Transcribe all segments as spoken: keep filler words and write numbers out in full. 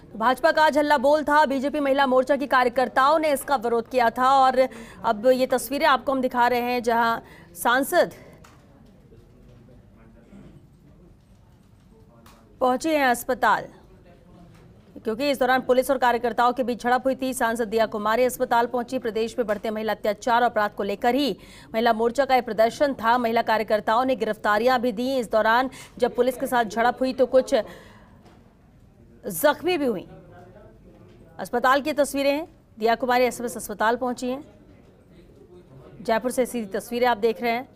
भाजपा का आज हल्ला बोल था। बीजेपी महिला मोर्चा की कार्यकर्ताओं ने इसका विरोध किया था और अब ये तस्वीरें आपको हम दिखा रहे हैं जहां सांसद पहुंचे हैं अस्पताल, क्योंकि इस दौरान पुलिस और कार्यकर्ताओं के बीच झड़प हुई थी। सांसद दिया कुमारी अस्पताल पहुंची। प्रदेश में बढ़ते महिला अत्याचार और अपराध को लेकर ही महिला मोर्चा का यह प्रदर्शन था। महिला कार्यकर्ताओं ने गिरफ्तारियां भी दी। इस दौरान जब पुलिस के साथ झड़प हुई तो कुछ जख्मी भी हुई। अस्पताल की तस्वीरें हैं। दिया कुमारी एसएमएस अस्पताल पहुंची हैं। जयपुर से सीधी तस्वीरें आप देख रहे हैं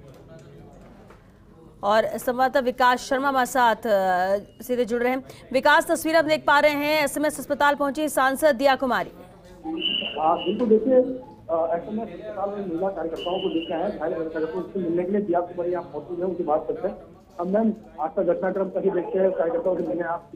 और संवाददाता विकास शर्मा हमारे साथ सीधे जुड़ रहे हैं। विकास, तस्वीर आप देख पा रहे हैं। एसएमएस अस्पताल पहुंची सांसद दिया कुमारी। बिल्कुल, देखिए एसएमएस अस्पताल में महिला कार्यकर्ताओं को देखा है, घायल कार्यकर्ताओं से मिलने के लिए दिया कुमारी यहाँ मौजूद है, उनसे बात करते हैं। अब मैम, आज का घटनाक्रम कहीं देखते हैं, कार्यकर्ताओं से मिलने आप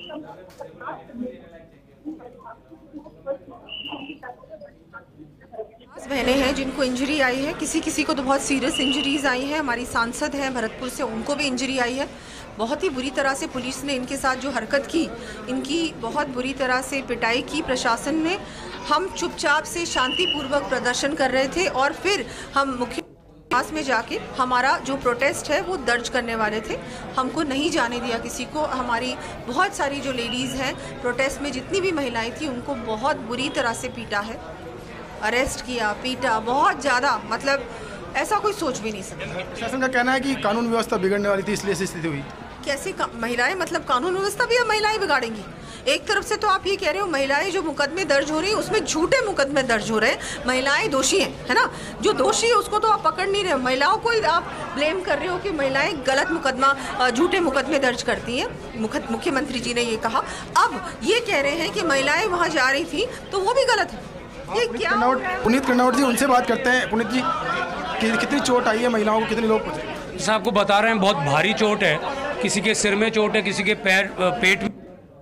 बहनें हैं जिनको इंजरी आई है, किसी किसी को तो बहुत सीरियस इंजरीज आई हैं। हमारी सांसद हैं भरतपुर से, उनको भी इंजरी आई है। बहुत ही बुरी तरह से पुलिस ने इनके साथ जो हरकत की, इनकी बहुत बुरी तरह से पिटाई की प्रशासन ने। हम चुपचाप से शांतिपूर्वक प्रदर्शन कर रहे थे और फिर हम मुख्य पास में जाके हमारा जो प्रोटेस्ट है वो दर्ज करने वाले थे। हमको नहीं जाने दिया किसी को। हमारी बहुत सारी जो लेडीज़ हैं प्रोटेस्ट में, जितनी भी महिलाएं थी, उनको बहुत बुरी तरह से पीटा है, अरेस्ट किया, पीटा बहुत ज़्यादा। मतलब ऐसा कोई सोच भी नहीं सकता। शासन का कहना है कि कानून व्यवस्था बिगड़ने वाली थी, इसलिए ऐसी स्थिति हुई। कैसे महिलाएं, मतलब कानून व्यवस्था भी अब महिलाएं बिगाड़ेंगी? एक तरफ से तो आप ये कह रहे हो महिलाएं जो मुकदमे दर्ज हो रही हैं उसमें झूठे मुकदमे दर्ज हो रहे हैं, महिलाएं दोषी हैं, है ना? जो दोषी है उसको तो आप पकड़ नहीं रहे हो, महिलाओं को ही आप ब्लेम कर रहे हो कि महिलाएं गलत मुकदमा, झूठे मुकदमे दर्ज करती हैं। मुख्यमंत्री जी ने ये कहा। अब ये कह रहे हैं कि महिलाएं वहाँ जा रही थी तो वो भी गलत है। ये क्या? पुनीत कर्नावट जी, उनसे बात करते हैं। पुनीत जी, कि, कितनी चोट आई है महिलाओं को, कितने लोग पहुंचे? जैसा आपको बता रहे हैं, बहुत भारी चोट है। किसी के सिर में चोट है, किसी के पैर पेट में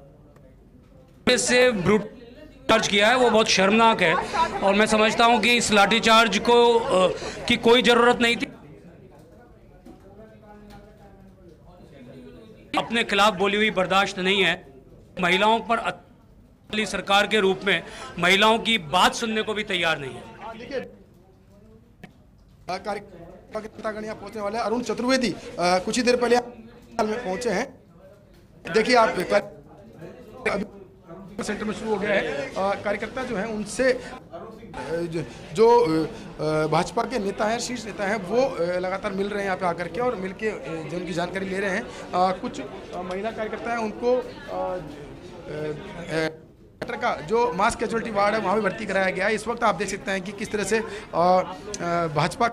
से ब्रूट चार्ज किया है, वो बहुत शर्मनाक है। और मैं समझता हूं कि इस लाठीचार्ज को आ, की कोई जरूरत नहीं थी। अपने खिलाफ बोली हुई बर्दाश्त नहीं है। महिलाओं पर सरकार के रूप में महिलाओं की बात सुनने को भी तैयार नहीं है। देखिए, कार्यकर्ता पहुंचने वाले अरुण चतुर्वेदी कुछ ही देर पहले में पहुंचे हैं। देखिए, आप सेंटर में शुरू हो गया है। कार्यकर्ता जो हैं उनसे जो भाजपा के नेता हैं, शीर्ष नेता हैं, वो लगातार मिल रहे हैं यहाँ पे आकर के और मिल के जो उनकी जानकारी ले रहे हैं। कुछ महिला कार्यकर्ता हैं, उनको का जो मास कैजुअलिटी वार्ड है वहाँ भी भर्ती कराया गया है। इस वक्त आप देख सकते हैं कि किस तरह से भाजपा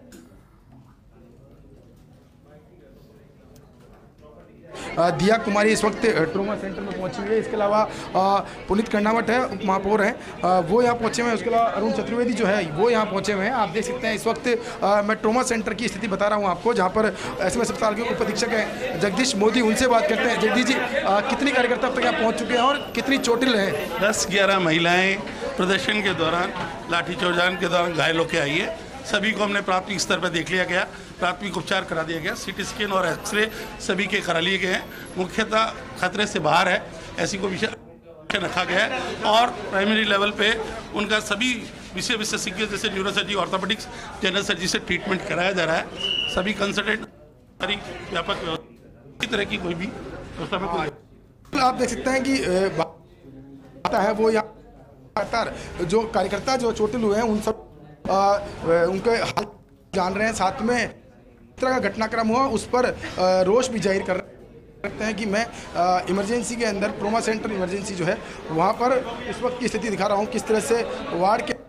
दिया कुमारी इस वक्त ट्रोमा सेंटर में पहुंची हुई है। इसके अलावा पुनीत कर्नावट है, उप महापौर हैं, वो यहाँ पहुंचे हुए हैं। उसके अलावा अरुण चतुर्वेदी जो है वो यहाँ पहुंचे हुए हैं। आप देख सकते हैं इस वक्त आ, मैं ट्रोमा सेंटर की स्थिति बता रहा हूँ आपको, जहाँ पर एसएमएस अस्पताल के उप अधीक्षक हैं जगदीश मोदी, उनसे बात करते हैं। जगदीश जी, आ, कितनी कार्यकर्ता अब तक यहाँ पहुँच चुके हैं और कितनी चोटिल हैं? दस ग्यारह महिलाएँ प्रदर्शन के दौरान, लाठीचार्ज के दौरान घायल होकर आई है। सभी को हमने प्राथमिक स्तर पर देख लिया गया, प्राथमिक उपचार करा दिया गया, सीटी स्कैन और एक्सरे सभी के करा लिए गए हैं। मुख्यतः खतरे से बाहर है ऐसी को विषय रखा गया है और प्राइमरी लेवल पे उनका सभी विषय विशेषज्ञ जैसे न्यूरोसर्जरी, ऑर्थोपेडिक्स, जनरल सर्जरी से ट्रीटमेंट कराया जा रहा है। सभी कंसल्टेंट सारी व्यापक व्यवस्था तरह की कोई भी व्यवस्था में कोई। आप देख सकते हैं कि बात है वो यहाँ जो कार्यकर्ता जो चोटिल हुए हैं उन सब आ, उनके हाल जान रहे हैं। साथ में इस तरह का घटनाक्रम हुआ उस पर आ, रोष भी जाहिर कर रखते हैं कि मैं इमरजेंसी के अंदर, ट्रोमा सेंटर इमरजेंसी जो है वहाँ पर इस वक्त की स्थिति दिखा रहा हूँ, किस तरह से वार्ड के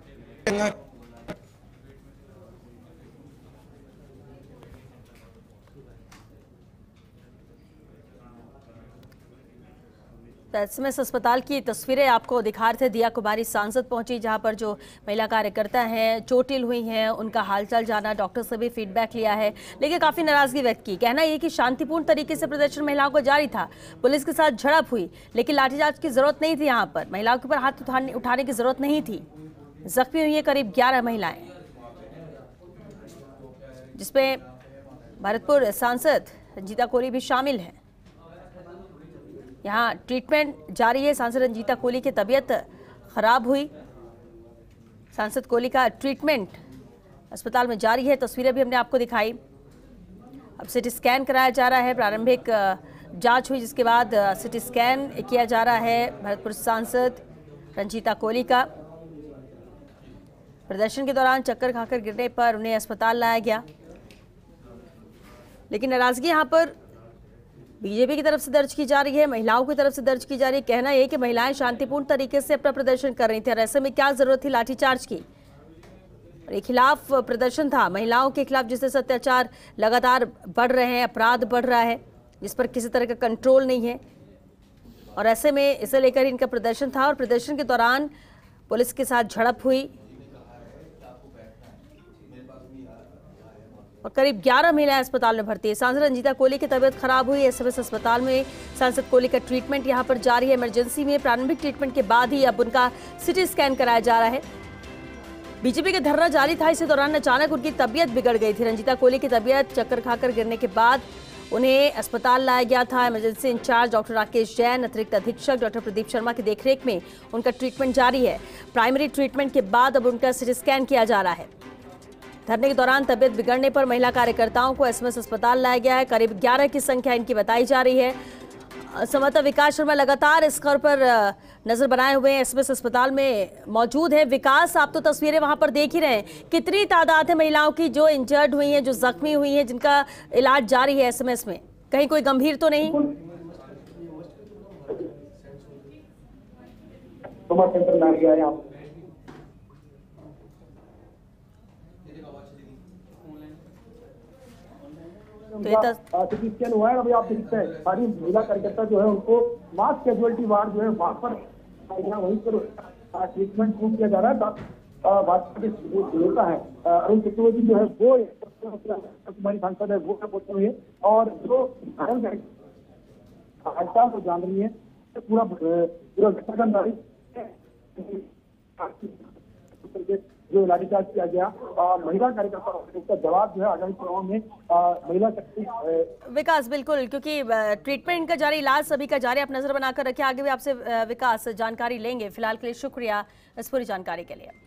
एसएमएस अस्पताल की तस्वीरें आपको दिखा रहे थे। दिया कुमारी सांसद पहुंची, जहां पर जो महिला कार्यकर्ता हैं चोटिल हुई हैं, उनका हालचाल जाना, डॉक्टर से भी फीडबैक लिया है, लेकिन काफी नाराजगी व्यक्त की। कहना यह कि शांतिपूर्ण तरीके से प्रदर्शन महिलाओं को जारी था, पुलिस के साथ झड़प हुई, लेकिन लाठीचार्ज की जरूरत नहीं थी। यहाँ पर महिलाओं के ऊपर हाथ उठाने उठाने की जरूरत नहीं थी। जख्मी हुई है करीब ग्यारह महिलाएं, जिसमें भरतपुर सांसद रंजीता कोरी भी शामिल है। यहाँ ट्रीटमेंट जारी है। सांसद रंजीता कोहली की तबीयत खराब हुई। सांसद कोहली का ट्रीटमेंट अस्पताल में जारी है। तस्वीरें भी हमने आपको दिखाई। अब सिटी स्कैन कराया जा रहा है। प्रारंभिक जांच हुई, जिसके बाद सिटी स्कैन किया जा रहा है भरतपुर सांसद रंजीता कोहली का। प्रदर्शन के दौरान चक्कर खाकर गिरने पर उन्हें अस्पताल लाया गया, लेकिन नाराजगी यहां पर बीजेपी की तरफ से दर्ज की जा रही है, महिलाओं की तरफ से दर्ज की जा रही है। कहना यह कि महिलाएं शांतिपूर्ण तरीके से अपना प्रदर्शन कर रही थी और ऐसे में क्या जरूरत थी लाठीचार्ज की। और ये खिलाफ प्रदर्शन था, महिलाओं के खिलाफ जिस तरह से अत्याचार लगातार बढ़ रहे हैं, अपराध बढ़ रहा है, जिस पर किसी तरह का कंट्रोल नहीं है। और ऐसे में इसे लेकर इनका प्रदर्शन था और प्रदर्शन के दौरान पुलिस के साथ झड़प हुई और करीब ग्यारह महिलाएं अस्पताल में भर्ती है। सांसद रंजीता कोहली की तबीयत खराब हुई। एसएमएस अस्पताल में सांसद कोहली का ट्रीटमेंट यहां पर जारी है। इमरजेंसी में प्रारंभिक ट्रीटमेंट के बाद ही अब उनका सिटी स्कैन कराया जा रहा है। बीजेपी का धरना जारी था, इसी दौरान अचानक उनकी तबीयत बिगड़ गई थी। रंजीता कोहली की तबीयत चक्कर खाकर गिरने के बाद उन्हें अस्पताल लाया गया था। Emergency incharge doctor Rakesh Jain, अतिरिक्त अधीक्षक डॉक्टर प्रदीप शर्मा की देखरेख में उनका ट्रीटमेंट जारी है। प्राइमरी ट्रीटमेंट के बाद अब उनका सिटी स्कैन किया जा रहा है। धरने के दौरान तबीयत बिगड़ने पर महिला कार्यकर्ताओं को एसएमएस अस्पताल लाया गया है। करीब ग्यारह की संख्या इनकी बताई जा रही है। संवाददाता विकास शर्मा लगातार इस खबर पर नजर बनाए हुए हैं, एसएमएस अस्पताल में मौजूद है। विकास, आप तो तस्वीरें वहां पर देख ही रहे हैं, कितनी तादाद है महिलाओं की जो इंजर्ड हुई हैं, जो जख्मी हुई हैं, जिनका इलाज जारी है एसएमएस में? कहीं कोई गंभीर तो नहीं? सिटी स्कैन हुआ है। अभी आप देखते हैं सारी महिला कार्यकर्ता जो है उनको मास कैजुअलिटी वार्ड जो है वहां पर वहीं पर ट्रीटमेंट शुरू किया जा रहा है। भाजपा के जो नेता है अरुण चतुर्वेदी जो है वो कुमारी सांसद है वो पहुंची हुई है और जो हड़ताल को जान रही है पूरा पूरा घटनाक्रम जो लाठीचार्ज किया गया महिला कार्यकर्ता उसका जवाब जो है आगामी चुनाव में महिला शक्ति। विकास, बिल्कुल, क्योंकि ट्रीटमेंट का जारी, इलाज सभी का जारी, आप नजर बनाकर रखें। आगे भी आपसे विकास जानकारी लेंगे। फिलहाल के लिए शुक्रिया इस पूरी जानकारी के लिए।